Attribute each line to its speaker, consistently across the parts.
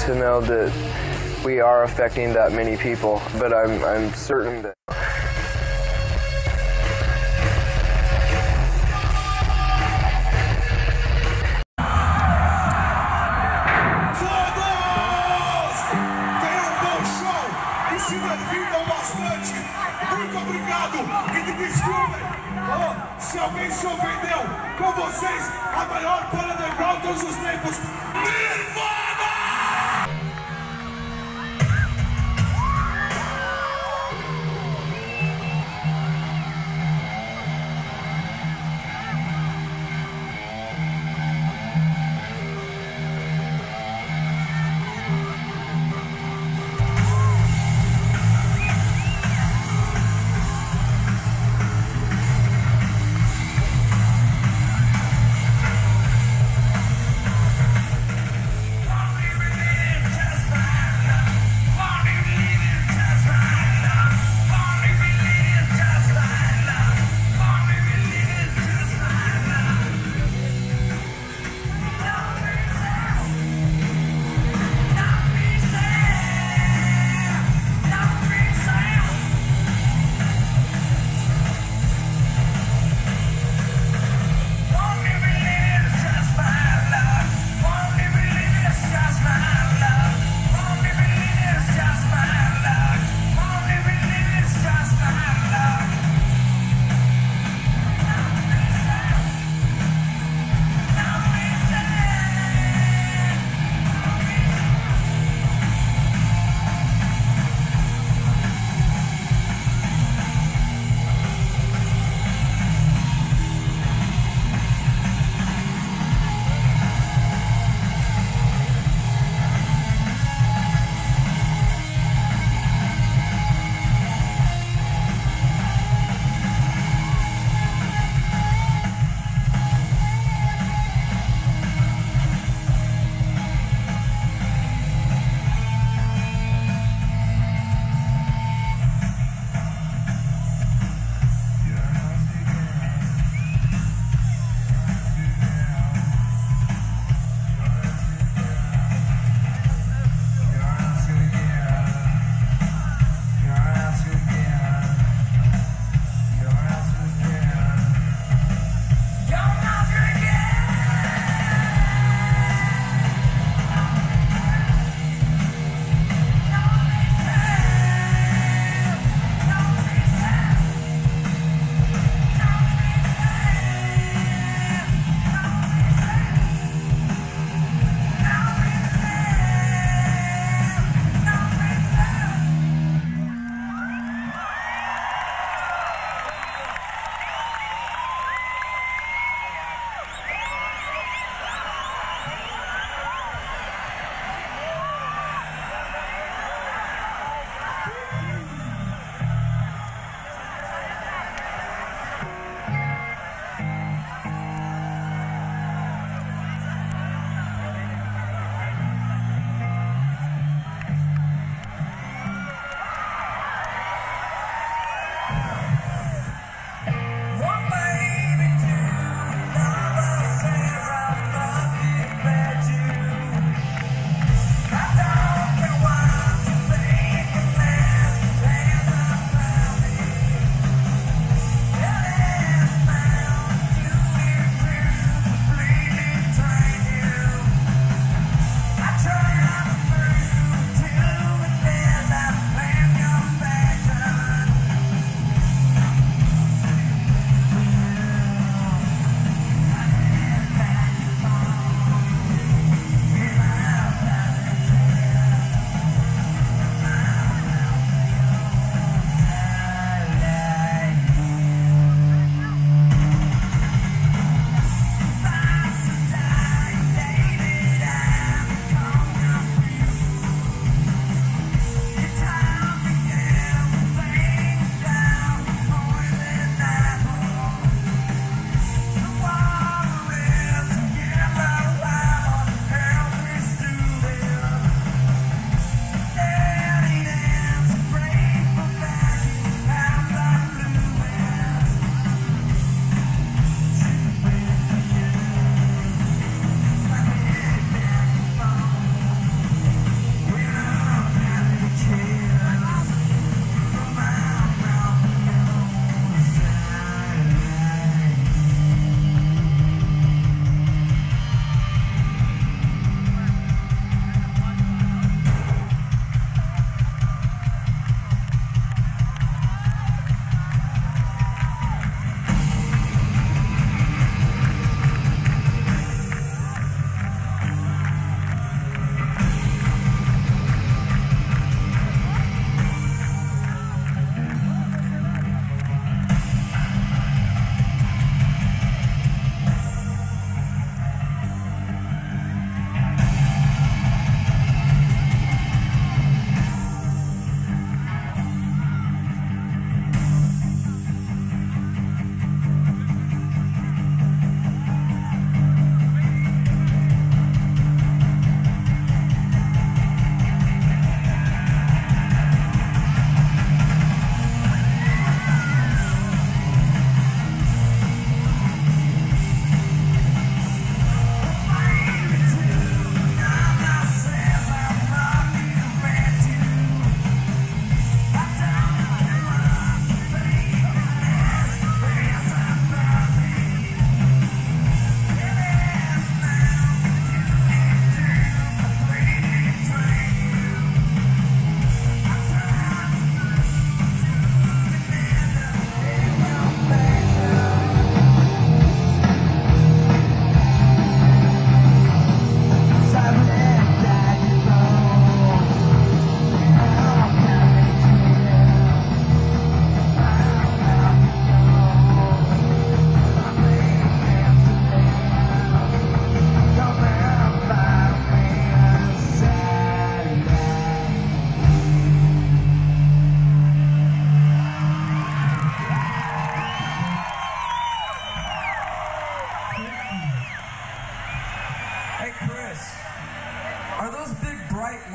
Speaker 1: to know that we are affecting that many people, but I'm certain that
Speaker 2: muito obrigado e me desculpem se alguém se ofendeu com vocês, a maior banda underground de todos os tempos, Nirvana!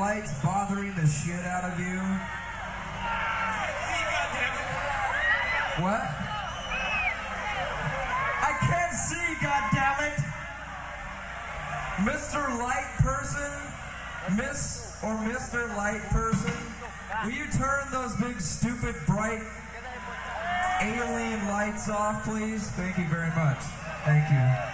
Speaker 3: lights bothering the shit out of you? What? I can't see, goddammit! Mr. Light Person? Miss or Mr. Light Person? Will you turn those big, stupid, bright, alien lights off, please? Thank you very much. Thank you.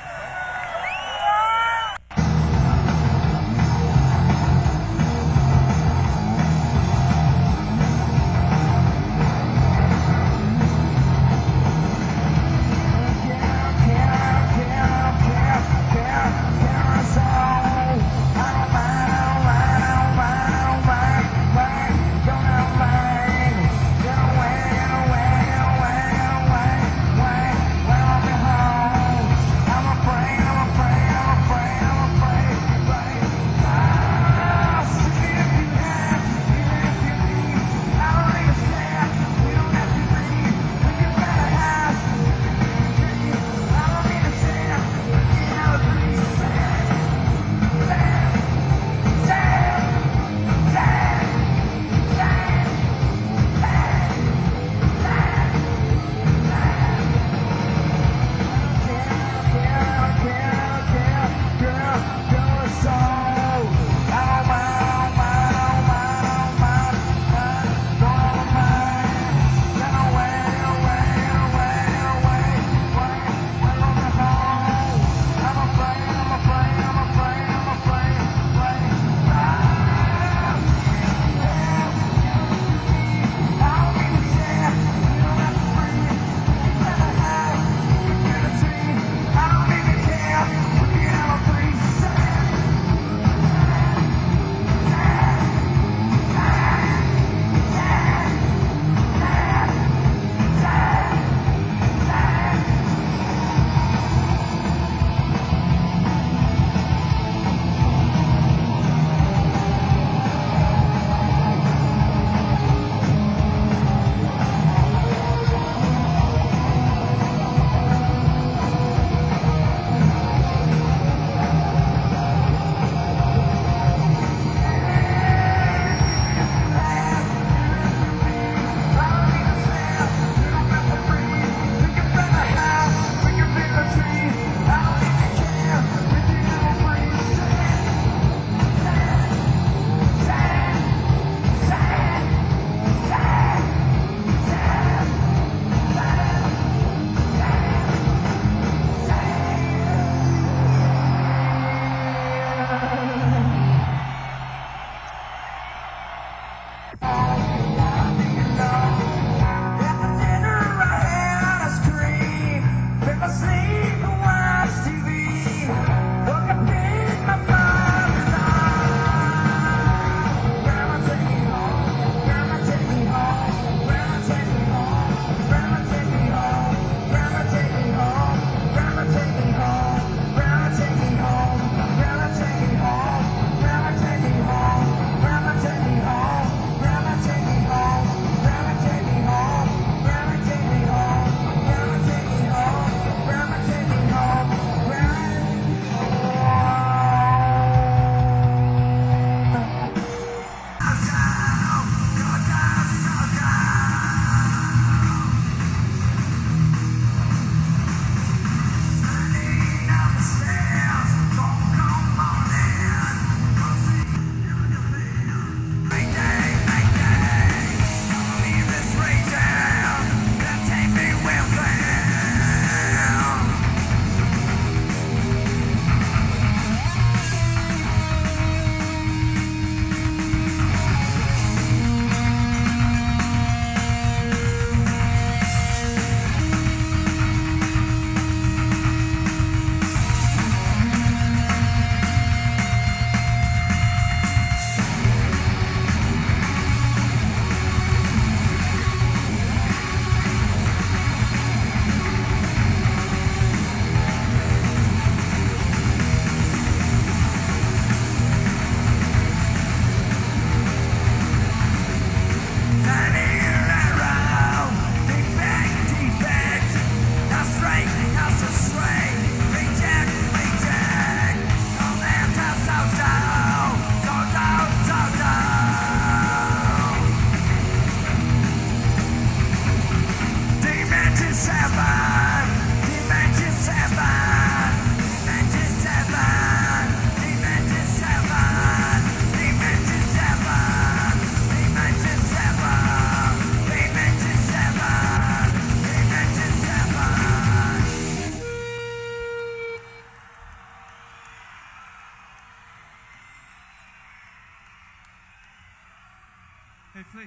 Speaker 4: Hey, Flea.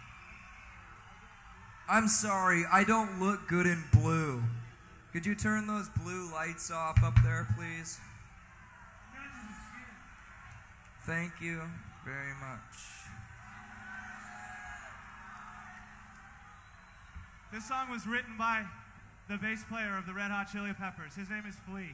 Speaker 3: I'm sorry, I don't look good in blue. Could you turn those blue lights off up there, please? Thank you very much.
Speaker 4: This song was written by the bass player of the Red Hot Chili Peppers. His name is Flea.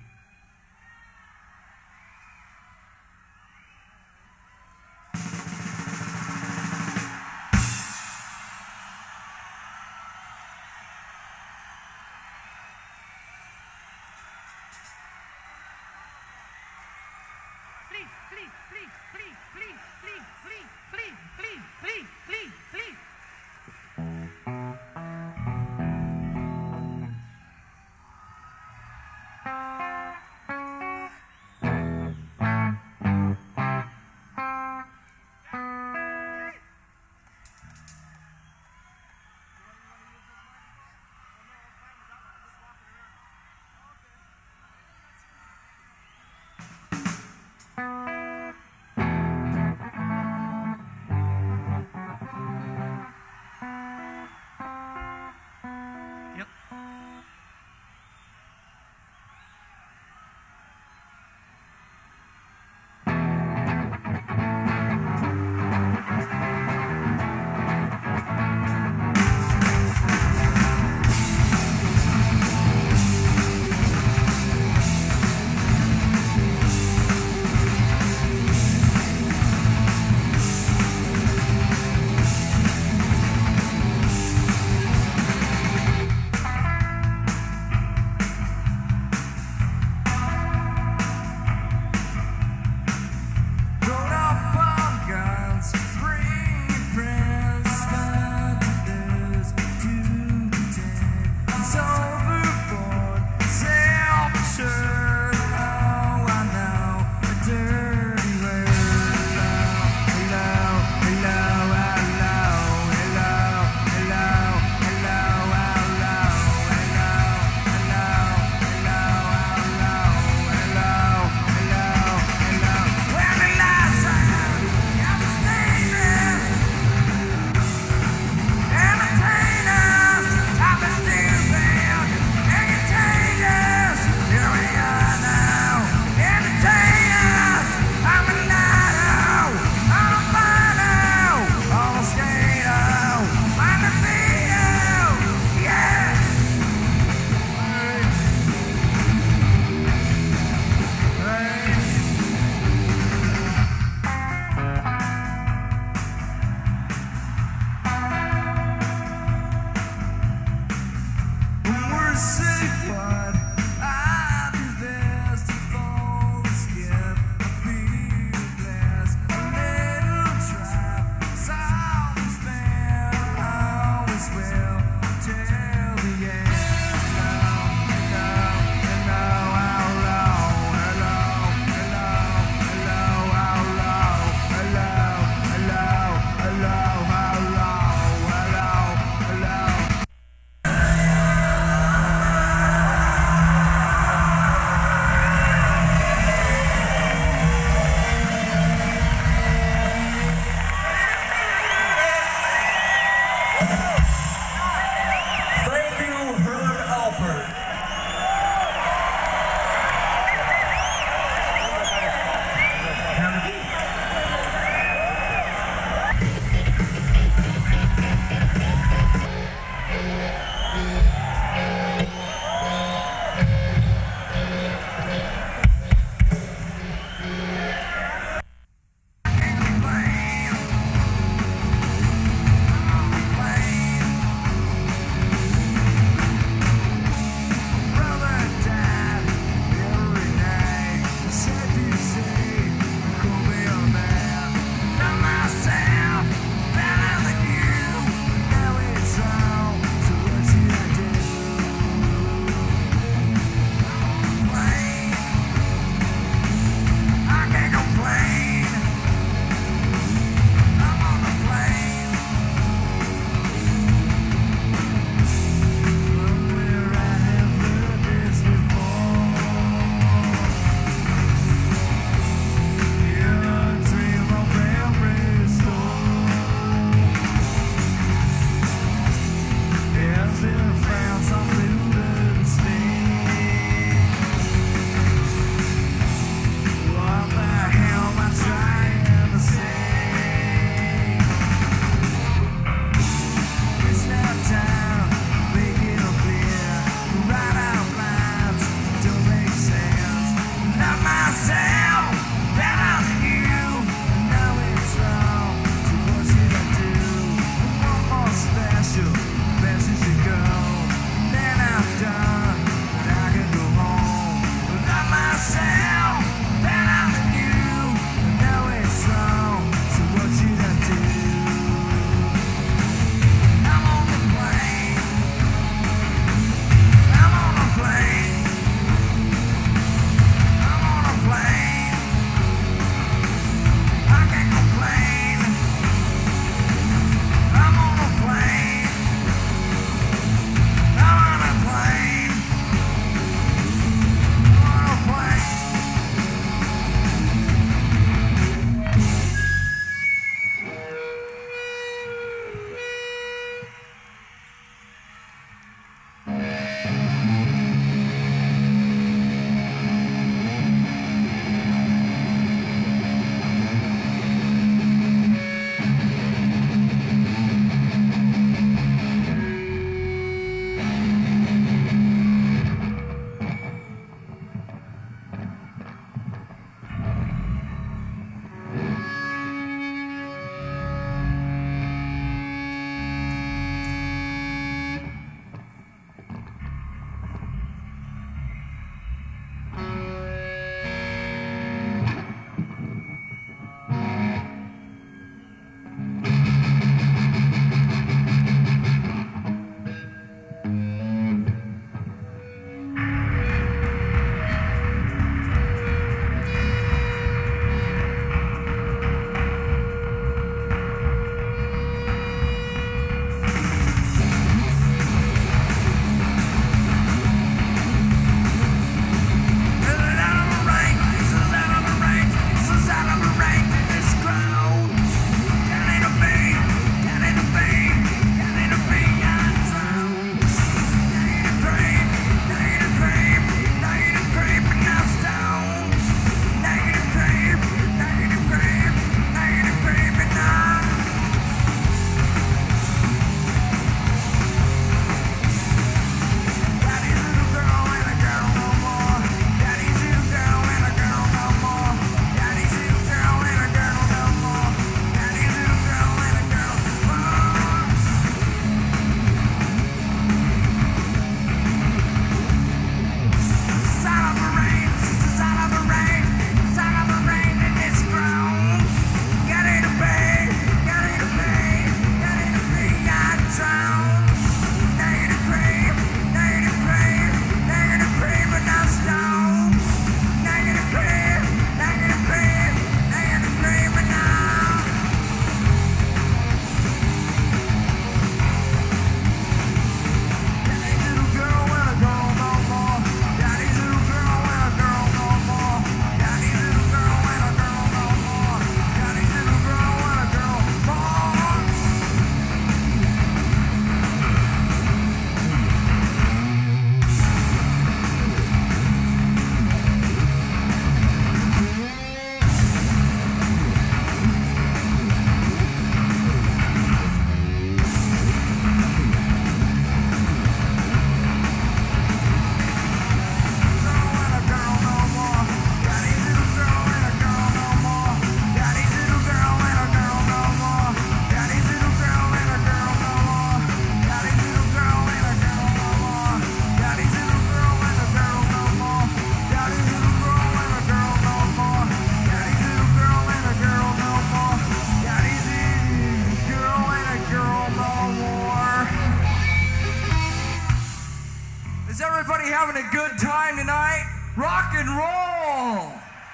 Speaker 3: having a good time tonight? Rock and roll!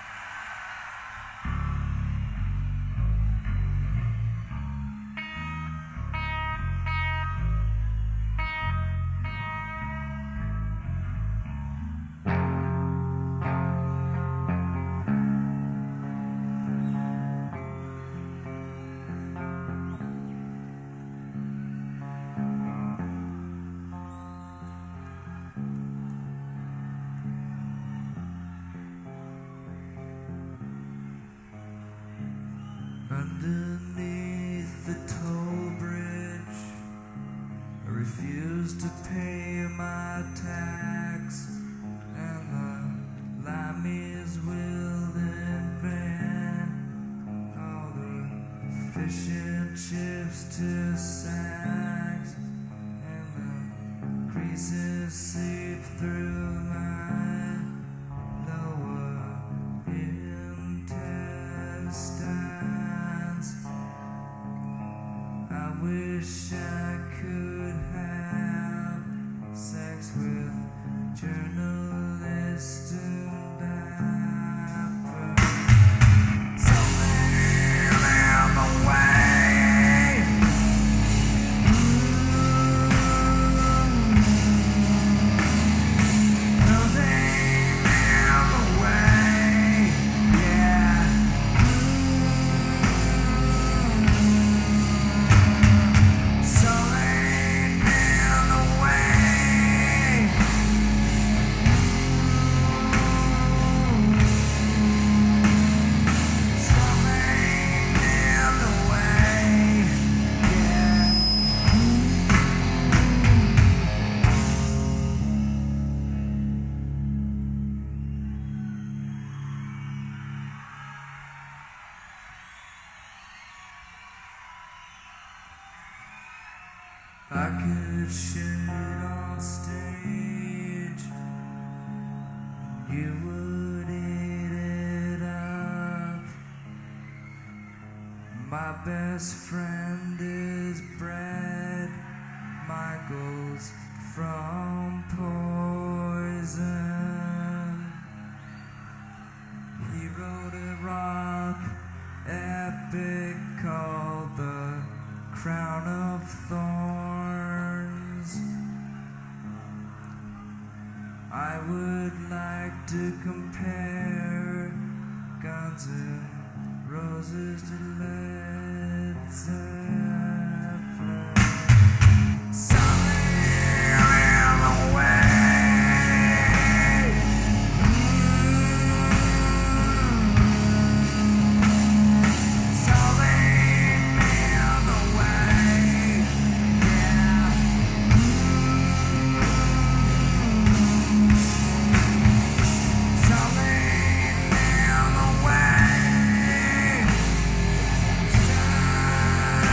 Speaker 5: Underneath the toll bridge, I refuse to pay my tax, and the limeys will invent all the fish and chips to sacks, and the creases seep through my lower intestines. I wish I could have sex with journalists and diapers. Something in the way. Nothing in the way. Yeah. I could shoot on stage, you would eat it up. My best friend is Brad Michaels from Poison. He wrote a rock epic called The Crown of Thorns. I would like to compare Guns N' Roses to Led Zeppelin. Something in the way. Something in the way.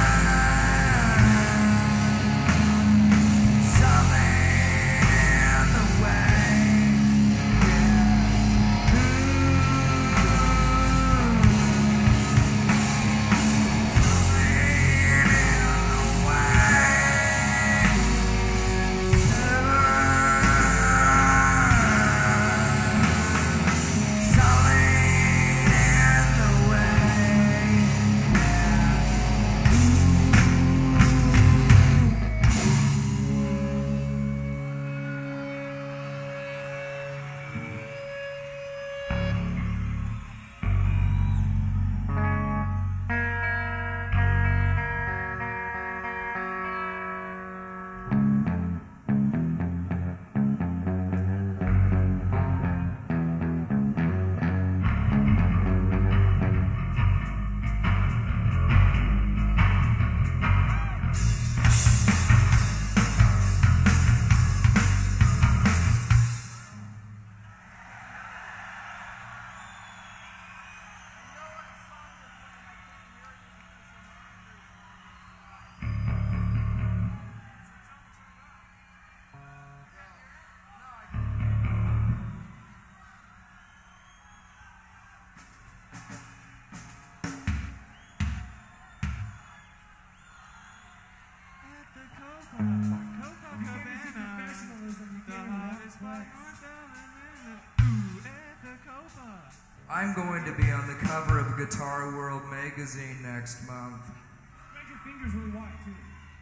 Speaker 5: I'm going to be on the cover of Guitar World magazine next month.
Speaker 4: Spread your fingers really wide, too.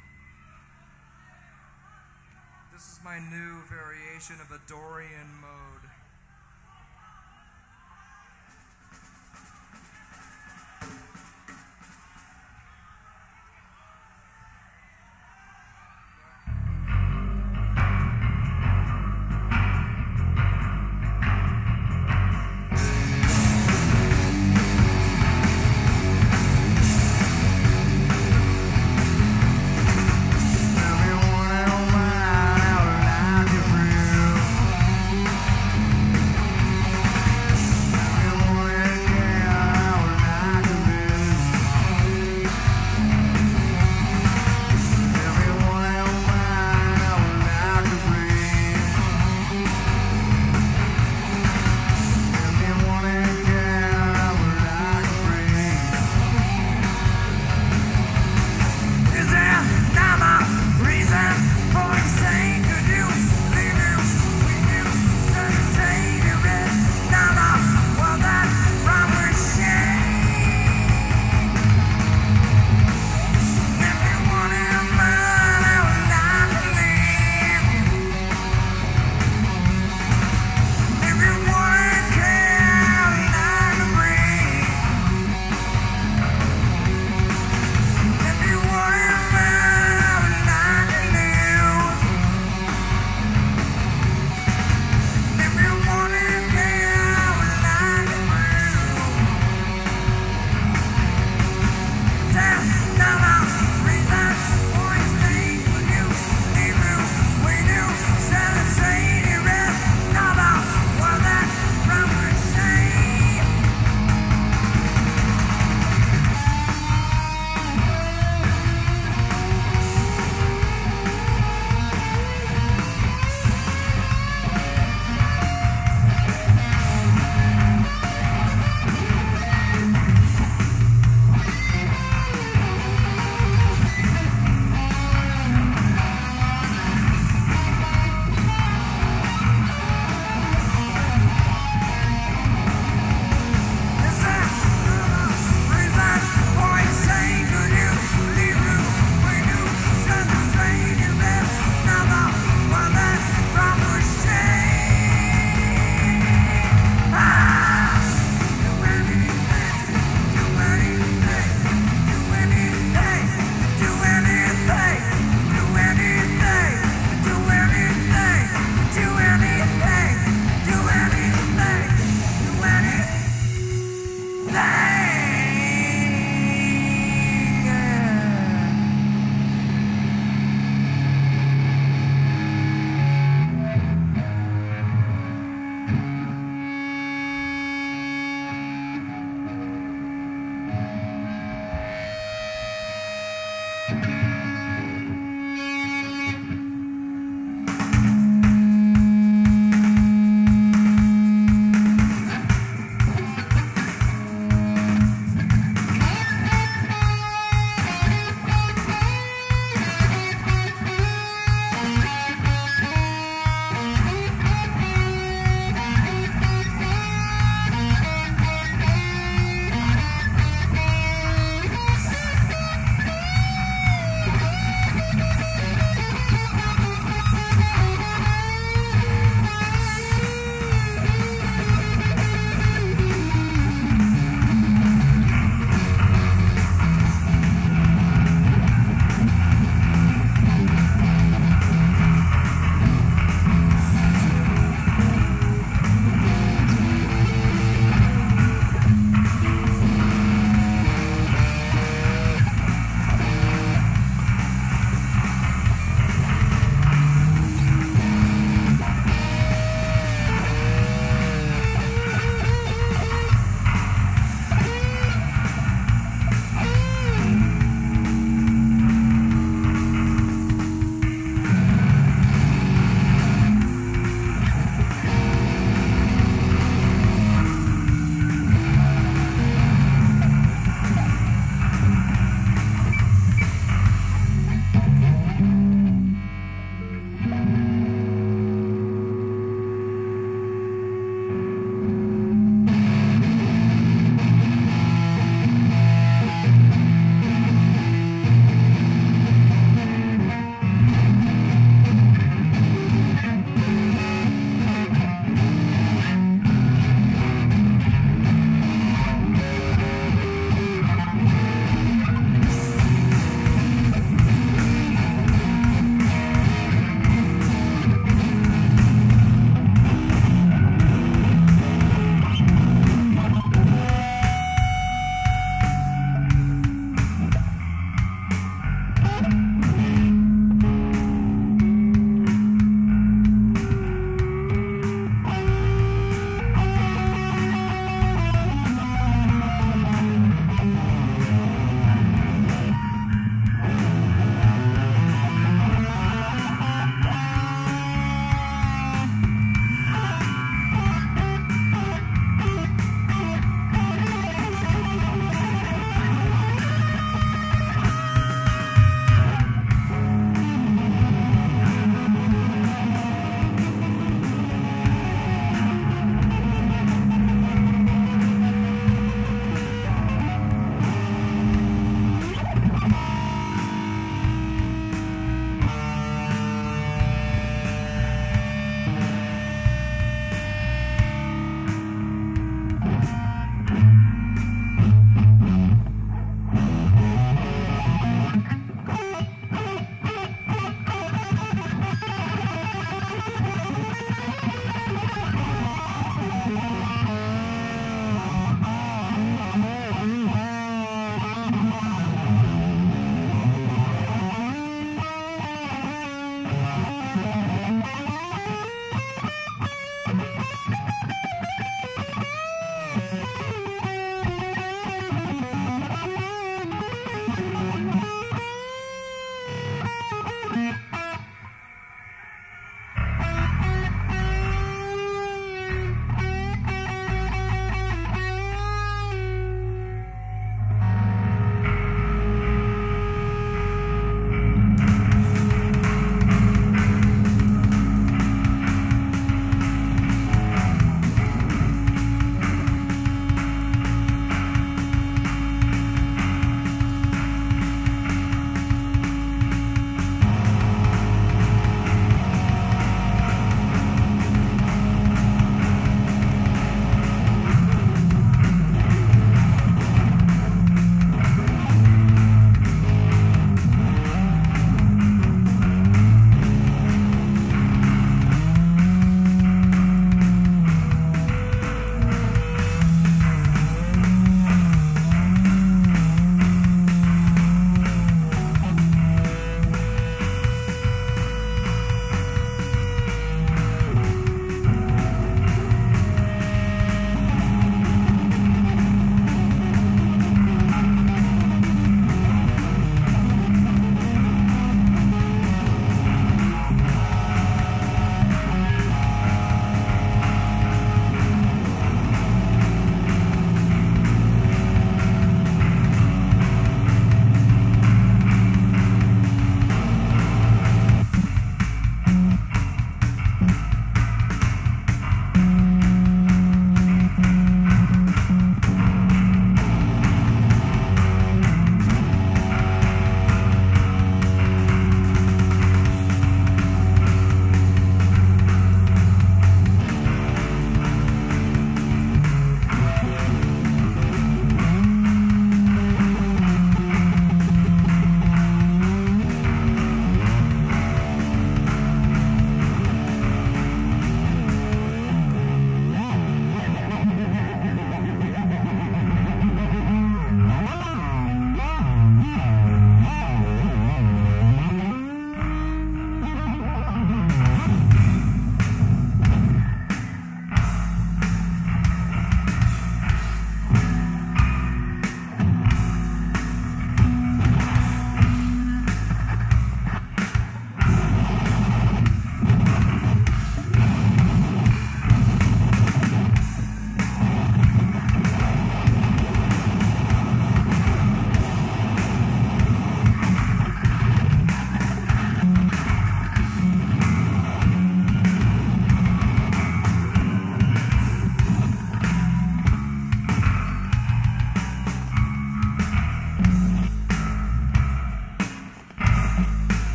Speaker 5: This is my new variation of a Dorian mode.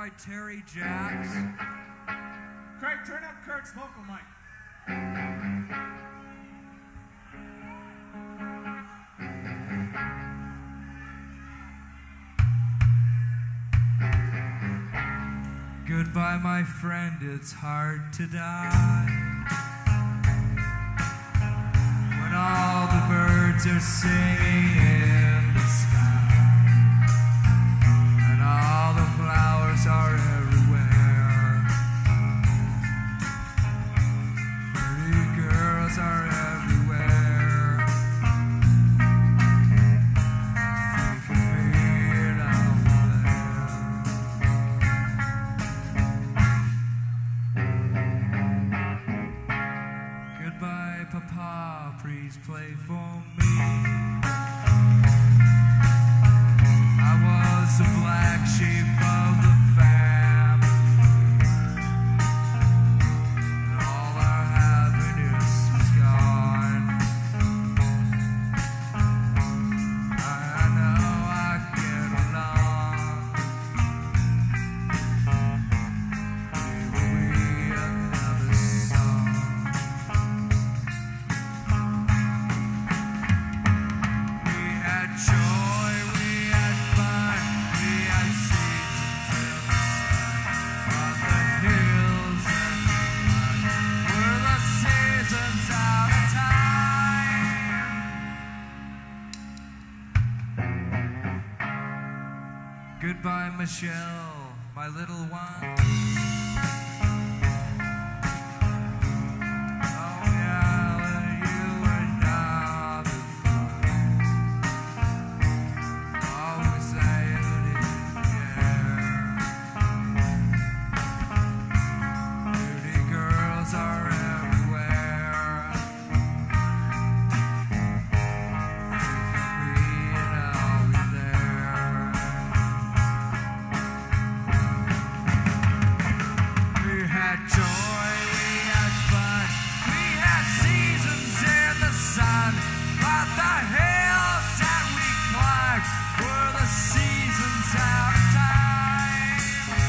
Speaker 3: by Terry Jacks.
Speaker 4: Craig, turn up Kurt's vocal mic.
Speaker 3: Goodbye, my friend, it's hard to die. When all the birds are singing in the sky, and all the flowers are everywhere. Pretty girls are everywhere. Think of me down there. Goodbye, Papa, please play for me. I was the black sheep of the family, and all our happiness was gone. I know I get along. Maybe we another song. We had joy, we had fun, we had seasons in the sun. On the hills and were the seasons out of time. Goodbye, Michelle, my little one. Oh yeah, you were not the fun. Always saying you didn't care. Pretty girls are everywhere. Me and I'll be there. We had joy, we had fun, we had seasons in the sun. But the hills that we climbed were the seasons out of time.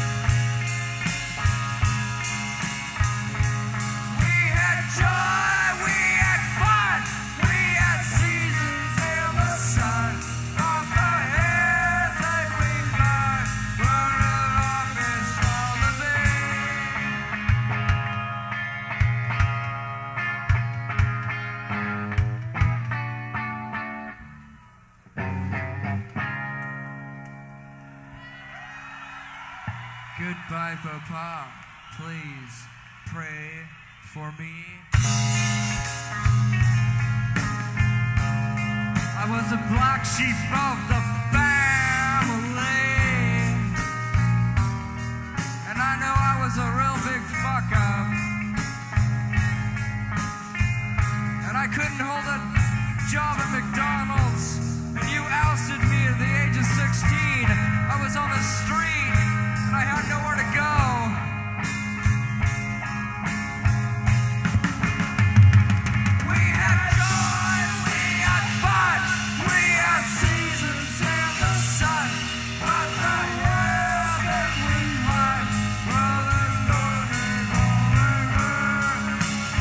Speaker 3: We had joy, we had fun, we had seasons in the sun. But the hills that we climbed were the longest of the day. Goodbye, Papa. Please pray for me. I was a black sheep of the family, and I know I was a real big fuck up, and I couldn't hold a job at McDonald's, and you ousted me at the age of 16. I was on the street, and I had nowhere to go. We had joy, we had fun, we had seasons in the sun. But the hills that we climbed were the golden river.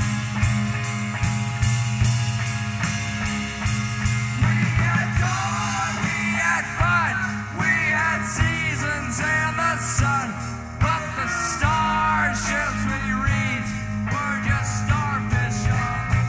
Speaker 3: We had joy, we had fun, we had seasons in the sun. But the starships we reached were just starfish on the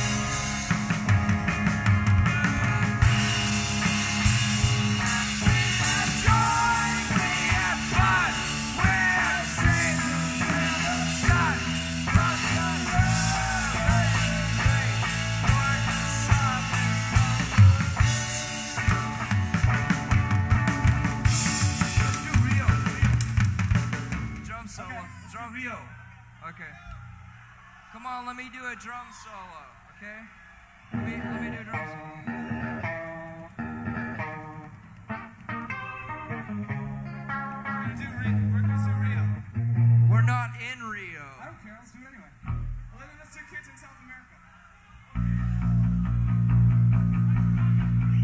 Speaker 3: joy, we had fun, we had seasons in the sun. But the hills that we reached were just starfish on the Rio. Drum solo. Drum Rio. Okay. Come on, let me do a drum solo, okay? Let me do a drum solo.
Speaker 4: We're gonna do Rio.
Speaker 3: We're not in Rio.
Speaker 4: I don't care, let's do it anyway. Well, then let's do Kids in South America.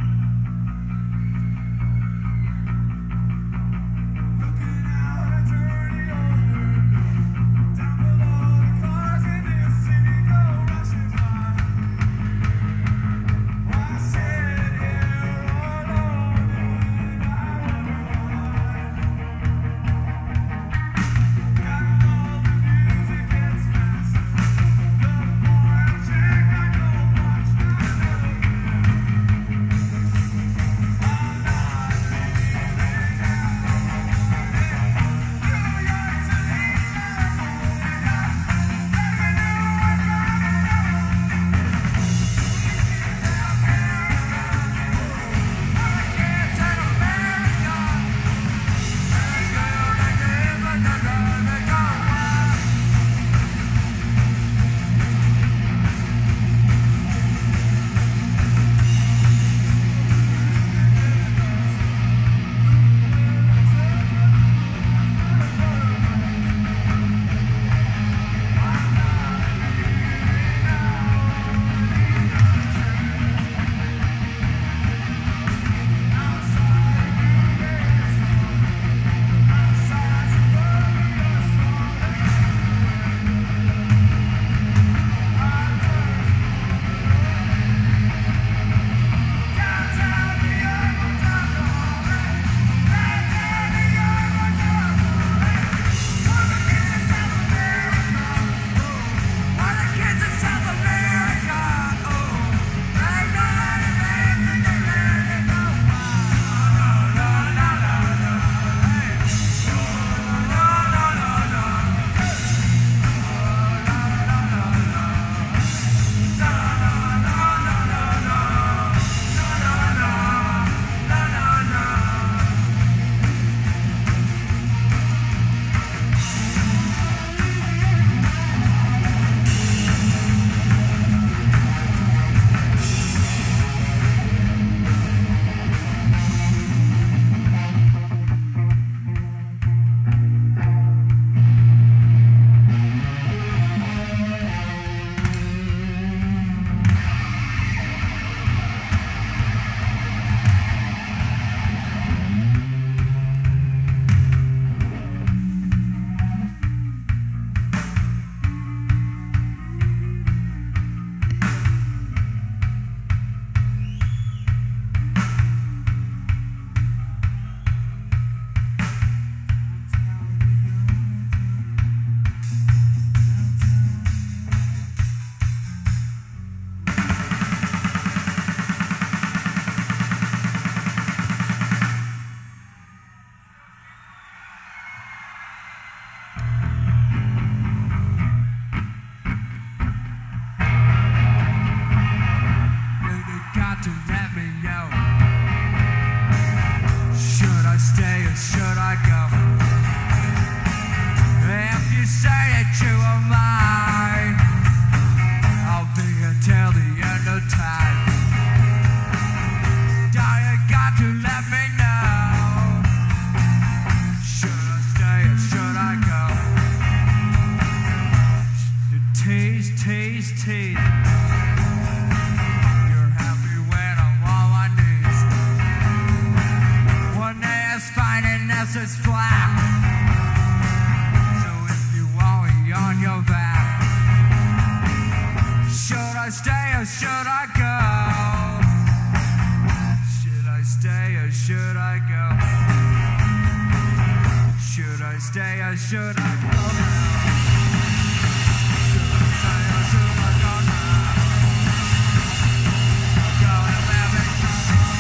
Speaker 4: Looking out at the
Speaker 5: or should I go now? Should I stay or should I go now? Go and let me go.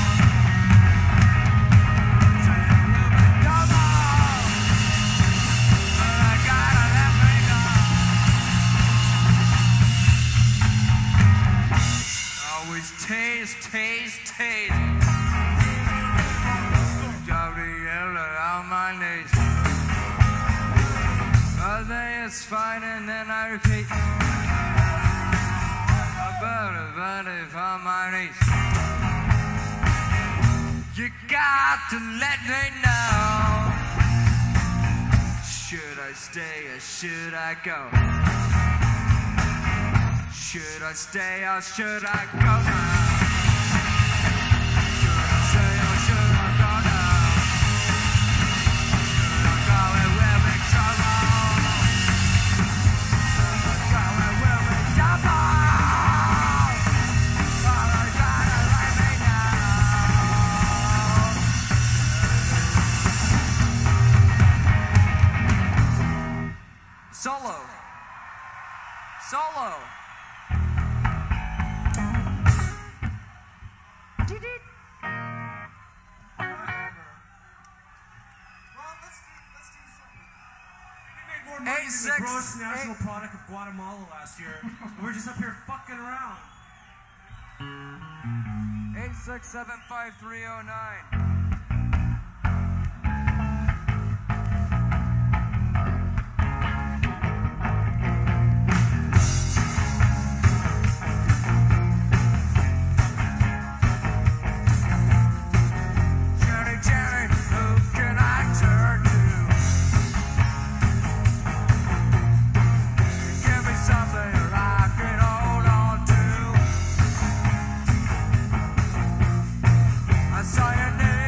Speaker 5: Say a little bit, come on. But I gotta let me go. Always taste, taste, taste. Drop the yellow on my knees. I think it's fine and then I repeat. About it on my knees. You got to let me know. Should I stay or should I go? Should I stay or should I go now? Should I stay or should I go now? Should I go and we'll make trouble? Should I go and we'll make trouble? All I gotta let me know. Solo. Solo.
Speaker 4: We made more money than the gross national product of Guatemala last year. We're just up here fucking around.
Speaker 5: 8675309. I saw your name.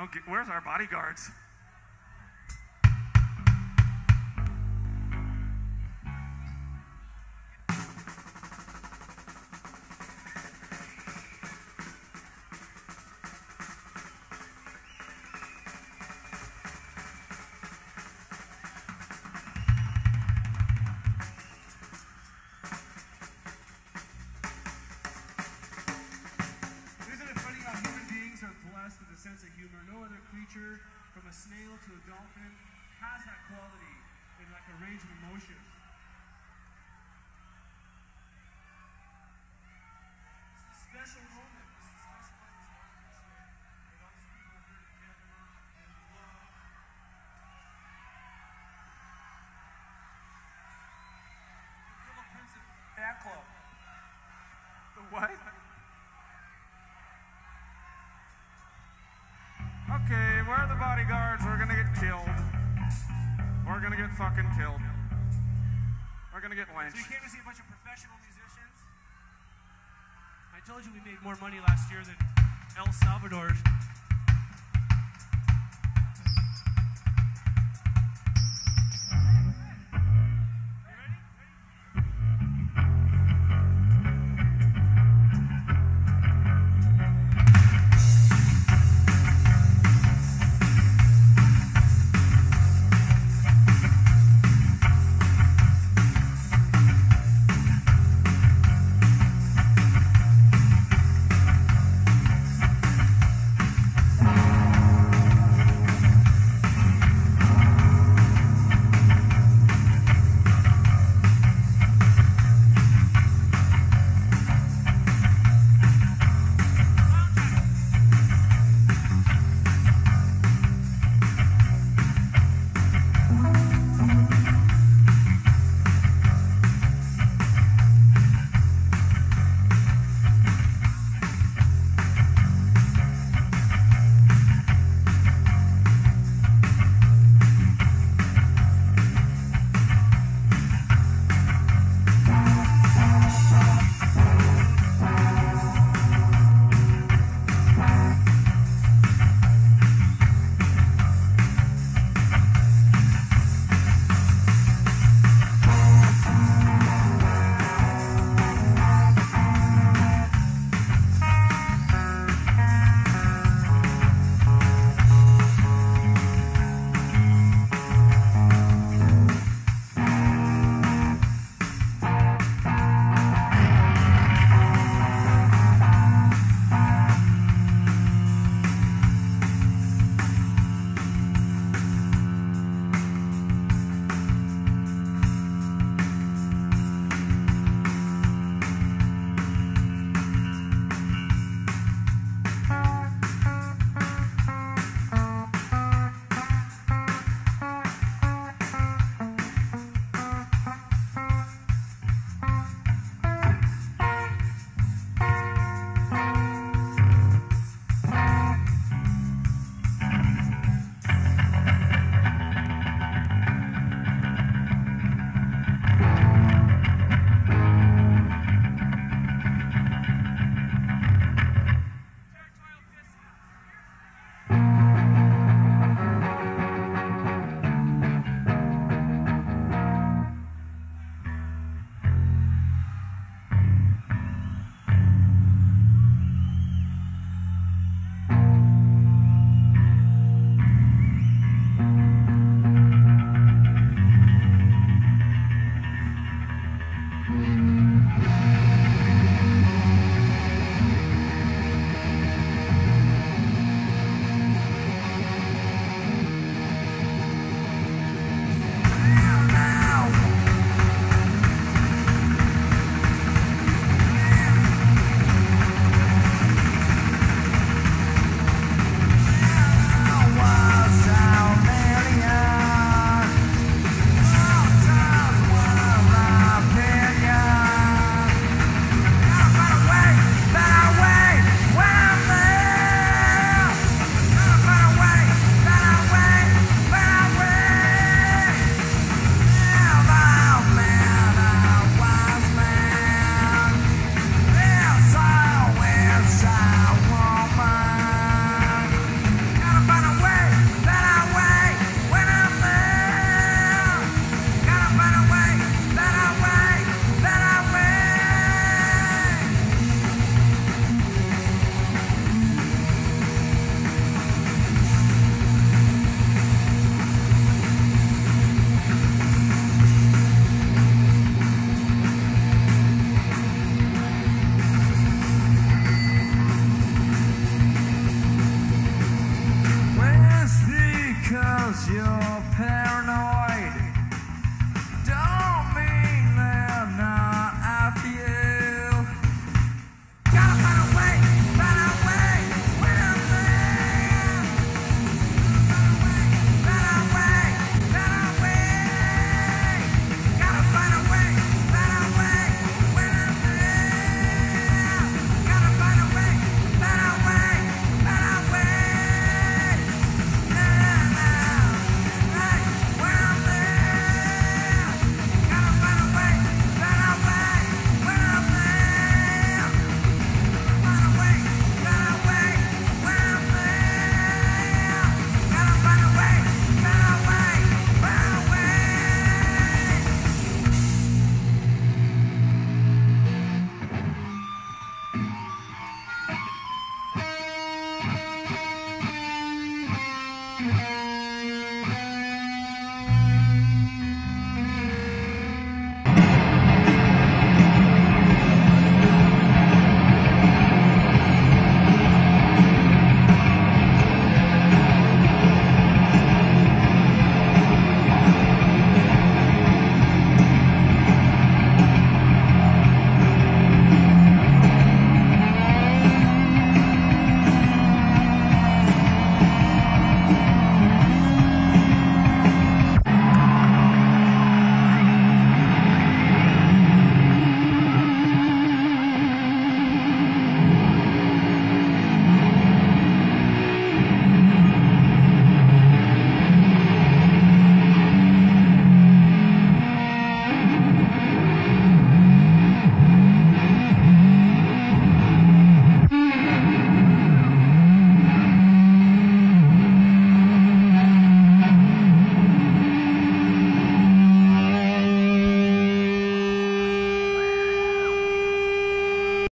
Speaker 6: Okay, where's our bodyguards?
Speaker 4: Isn't it funny how human beings are blessed with a sense of humor? No other creature, from a snail to a dolphin, has that quality in like a range of emotion. It's a special moment. This is a special moment for all of us here. And all these people here together in love. The Little Prince of Fan Club.
Speaker 6: The what? Okay, where are the bodyguards? We're gonna get killed. We're gonna get fucking killed. We're gonna get
Speaker 4: So
Speaker 6: lynched.
Speaker 4: you came to see a bunch of professional musicians? I told you we made more money last year than El Salvador